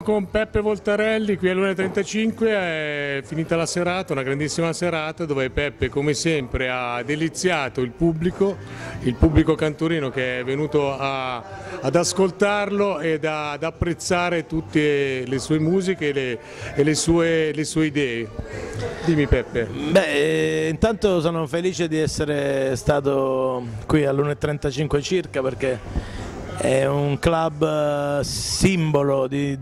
Con Peppe Voltarelli qui all'1:35 è finita la serata, una grandissima serata dove Peppe come sempre ha deliziato il pubblico cantorino che è venuto ad ascoltarlo ed ad apprezzare tutte le sue musiche e le sue idee. Dimmi Peppe. Beh, intanto sono felice di essere stato qui all'1:35 circa perché è un club simbolo di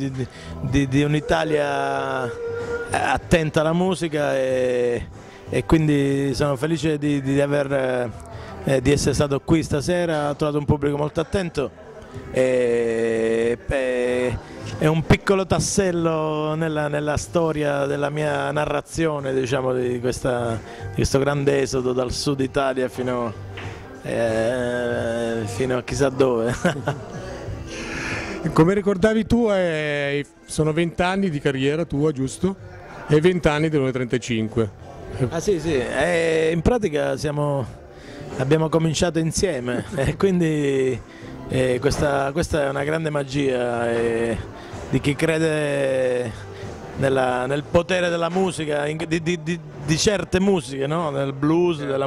un'Italia attenta alla musica e quindi sono felice di essere stato qui stasera. Ho trovato un pubblico molto attento e è un piccolo tassello nella storia della mia narrazione, diciamo, di questo grande esodo dal sud Italia fino a chissà dove. Come ricordavi tu, sono 20 anni di carriera tua, giusto? E 20 anni dell'1:35. Ah sì, in pratica abbiamo cominciato insieme e quindi questa è una grande magia di chi crede nel potere della musica, di certe musiche, no? Nel blues, della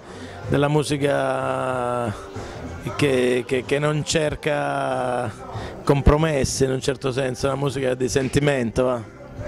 musica che non cerca compromessi in un certo senso, una musica di sentimento. Va.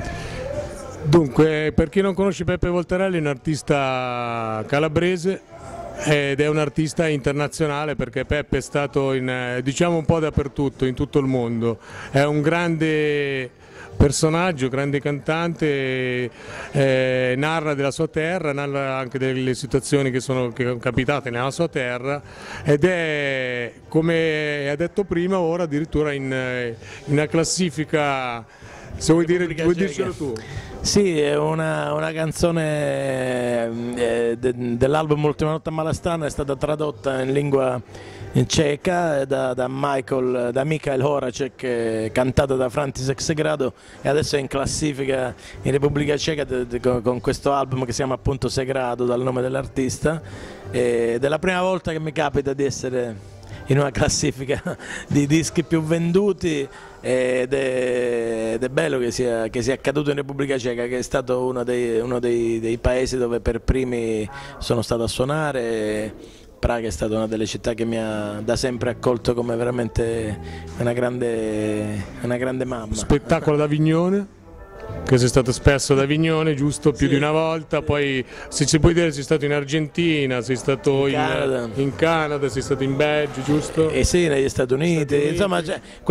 Dunque, per chi non conosce Peppe Voltarelli è un artista calabrese ed è un artista internazionale perché Peppe è stato diciamo un po' dappertutto, in tutto il mondo. È un grande personaggio, grande cantante, narra della sua terra, narra anche delle situazioni che sono capitate nella sua terra ed è, come ha detto prima, ora addirittura in una classifica, se vuoi dircelo tu. Sì, è una canzone dell'album L'ultima notte a Malastana, è stata tradotta in lingua ceca da Michael Horacek, cantata da František Segrado e adesso è in classifica in Repubblica Ceca con questo album che si chiama appunto Segrado, dal nome dell'artista, ed è la prima volta che mi capita di essere in una classifica di dischi più venduti ed è bello che sia accaduto in Repubblica Ceca, che è stato uno dei paesi dove per primi sono stato a suonare. Praga è stata una delle città che mi ha da sempre accolto come veramente una grande mamma. Spettacolo d'Avignone, che sei stato spesso ad Avignone, giusto? Più di una volta, poi se ci puoi dire sei stato in Argentina, sei stato in Canada, sei stato in Belgio, giusto? Sì, negli Stati Uniti. Insomma,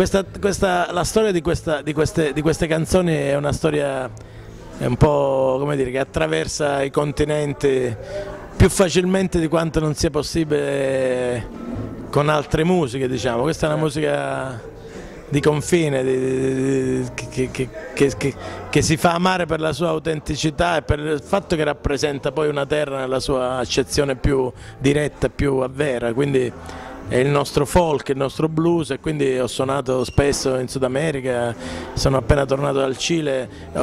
la storia di queste canzoni è una storia un po', come dire, che attraversa i continenti più facilmente di quanto non sia possibile con altre musiche, diciamo. Questa è una musica di confine, che si fa amare per la sua autenticità e per il fatto che rappresenta poi una terra nella sua accezione più diretta e più vera, quindi è il nostro folk, il nostro blues, e quindi ho suonato spesso in Sud America, sono appena tornato dal Cile,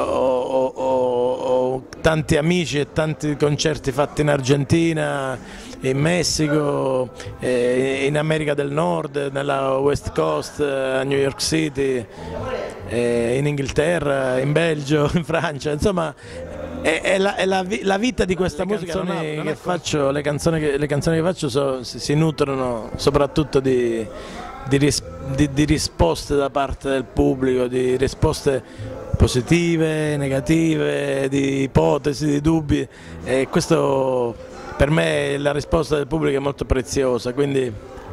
ho tanti amici e tanti concerti fatti in Argentina, in Messico, in America del Nord, nella West Coast, a New York City, in Inghilterra, in Belgio, in Francia, insomma è la vita di questa musica. Le canzoni che faccio si nutrono soprattutto di risposte da parte del pubblico, di risposte positive, negative, di ipotesi, di dubbi, e questo per me la risposta del pubblico è molto preziosa, quindi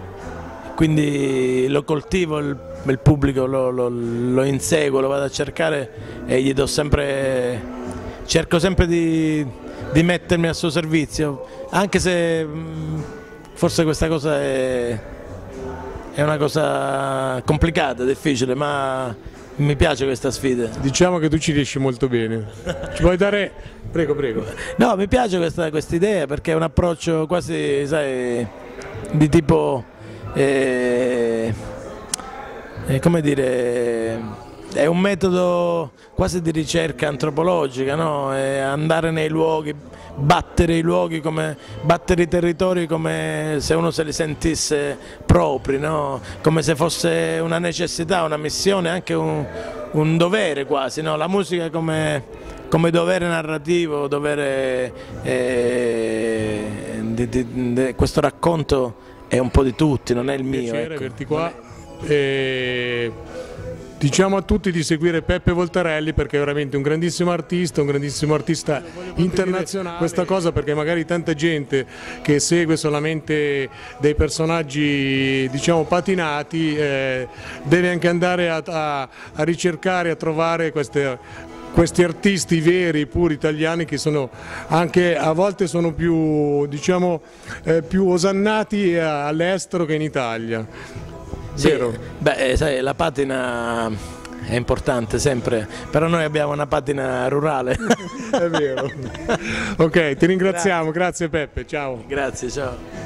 lo coltivo il pubblico, lo inseguo, lo vado a cercare e gli do cerco sempre di mettermi a suo servizio, anche se forse questa cosa è una cosa complicata, difficile, ma mi piace questa sfida. Diciamo che tu ci riesci molto bene. Ci puoi dare... Prego, prego. No, mi piace questa idea perché è un approccio quasi, sai, di tipo, come dire, è un metodo quasi di ricerca antropologica, no? Andare nei luoghi, battere i luoghi, battere i territori come se uno se li sentisse propri, no? Come se fosse una necessità, una missione, anche un dovere quasi, no? La musica come dovere narrativo, questo racconto è un po' di tutti, non è il mio. Piacere ecco. averti qua. Diciamo a tutti di seguire Peppe Voltarelli perché è veramente un grandissimo artista internazionale. Questa cosa perché magari tanta gente che segue solamente dei personaggi diciamo patinati deve anche andare a ricercare, a trovare questi artisti veri, puri italiani che sono anche a volte sono più, diciamo, più osannati all'estero che in Italia. Sì, Vero? beh, sai, la patina è importante sempre, però noi abbiamo una patina rurale. È vero. Ok, ti ringraziamo, grazie Peppe, ciao. Grazie, ciao.